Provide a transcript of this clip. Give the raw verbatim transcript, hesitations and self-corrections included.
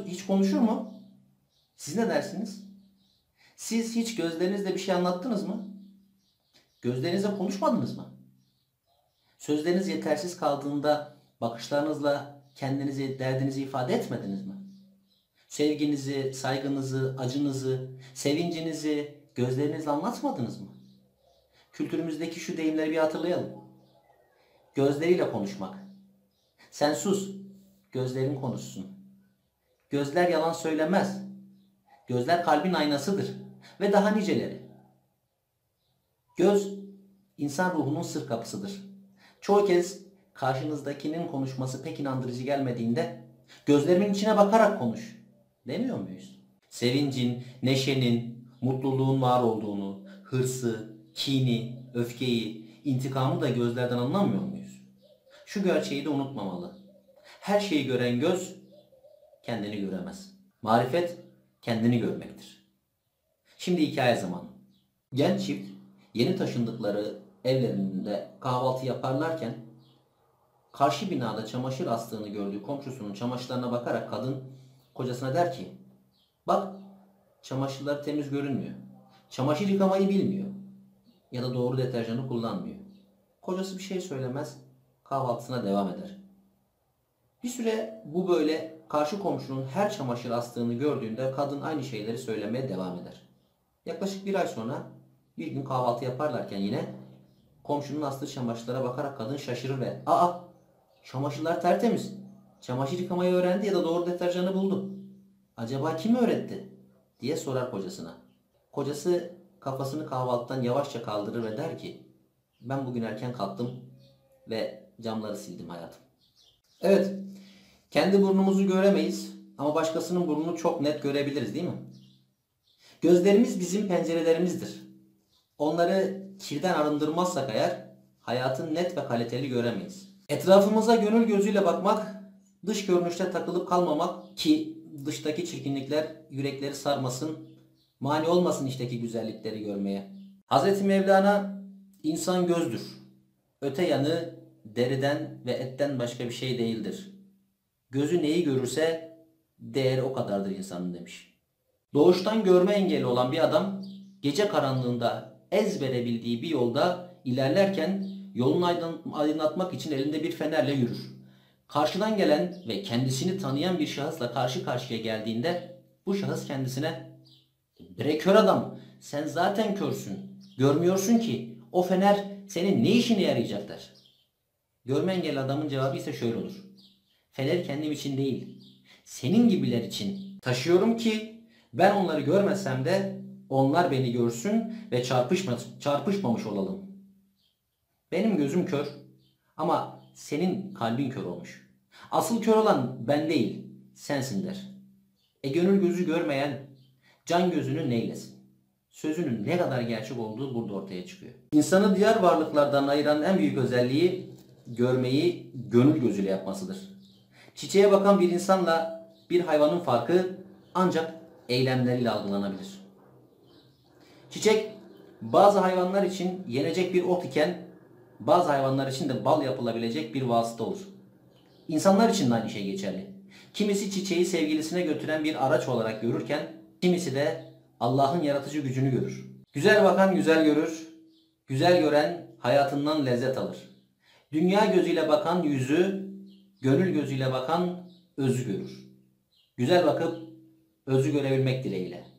hiç konuşur mu? Siz ne dersiniz? Siz hiç gözlerinizle bir şey anlattınız mı? Gözlerinizle konuşmadınız mı? Sözleriniz yetersiz kaldığında bakışlarınızla kendinizi, derdinizi ifade etmediniz mi? Sevginizi, saygınızı, acınızı, sevincinizi gözlerinizle anlatmadınız mı? Kültürümüzdeki şu deyimleri bir hatırlayalım. Gözleriyle konuşmak. Sen sus, gözlerin konuşsun. Gözler yalan söylemez. Gözler kalbin aynasıdır. Ve daha niceleri. Göz, insan ruhunun sır kapısıdır. Çoğu kez karşınızdakinin konuşması pek inandırıcı gelmediğinde gözlerimin içine bakarak konuş demiyor muyuz? Sevincin, neşenin, mutluluğun var olduğunu, hırsı, kini, öfkeyi, intikamı da gözlerden anlamıyor muyuz? Şu gerçeği de unutmamalı. Her şeyi gören göz kendini göremez. Marifet kendini görmektir. Şimdi hikaye zamanı. Genç çift yeni taşındıkları evlerinde kahvaltı yaparlarken karşı binada çamaşır astığını gördüğü komşusunun çamaşırlarına bakarak kadın kocasına der ki, bak çamaşırlar temiz görünmüyor. Çamaşır yıkamayı bilmiyor. Ya da doğru deterjanı kullanmıyor. Kocası bir şey söylemez, kahvaltısına devam eder. Bir süre bu böyle karşı komşunun her çamaşır astığını gördüğünde kadın aynı şeyleri söylemeye devam eder. Yaklaşık bir ay sonra bir gün kahvaltı yaparlarken yine komşunun astığı çamaşırlara bakarak kadın şaşırır ve ''Aa, çamaşırlar tertemiz. Çamaşır yıkamayı öğrendi ya da doğru deterjanı buldu. Acaba kim öğretti?'' diye sorar kocasına. Kocası kafasını kahvaltıdan yavaşça kaldırır ve der ki, ''Ben bugün erken kalktım ve camları sildim hayatım.'' Evet, kendi burnumuzu göremeyiz ama başkasının burnunu çok net görebiliriz, değil mi? Gözlerimiz bizim pencerelerimizdir. Onları kirden arındırmazsak eğer hayatın net ve kaliteli göremeyiz. Etrafımıza gönül gözüyle bakmak, dış görünüşte takılıp kalmamak ki dıştaki çirkinlikler yürekleri sarmasın, mani olmasın içteki güzellikleri görmeye. Hazreti Mevlana insan gözdür. Öte yanı deriden ve etten başka bir şey değildir. Gözü neyi görürse değeri o kadardır insanın demiş. Doğuştan görme engeli olan bir adam gece karanlığında ezbere bildiği bir yolda ilerlerken yolunu aydınlatmak için elinde bir fenerle yürür. Karşıdan gelen ve kendisini tanıyan bir şahısla karşı karşıya geldiğinde bu şahıs kendisine "Bre kör adam, sen zaten körsün. Görmüyorsun ki o fener senin ne işine yarayacak?" der. Görme engelli adamın cevabı ise şöyle olur. Feneri kendim için değil, senin gibiler için taşıyorum ki ben onları görmesem de onlar beni görsün ve çarpışma, çarpışmamış olalım. Benim gözüm kör ama senin kalbin kör olmuş. Asıl kör olan ben değil, sensin der. E gönül gözü görmeyen can gözünü neylesin? Sözünün ne kadar gerçek olduğu burada ortaya çıkıyor. İnsanı diğer varlıklardan ayıran en büyük özelliği görmeyi gönül gözüyle yapmasıdır. Çiçeğe bakan bir insanla bir hayvanın farkı ancak eylemleriyle algılanabilir. Çiçek bazı hayvanlar için yenecek bir ot iken bazı hayvanlar için de bal yapılabilecek bir vasıta olur. İnsanlar için de aynı şey geçerli. Kimisi çiçeği sevgilisine götüren bir araç olarak görürken kimisi de Allah'ın yaratıcı gücünü görür. Güzel bakan güzel görür, güzel gören hayatından lezzet alır. Dünya gözüyle bakan yüzü, gönül gözüyle bakan özü görür. Güzel bakıp özü görebilmek dileğiyle.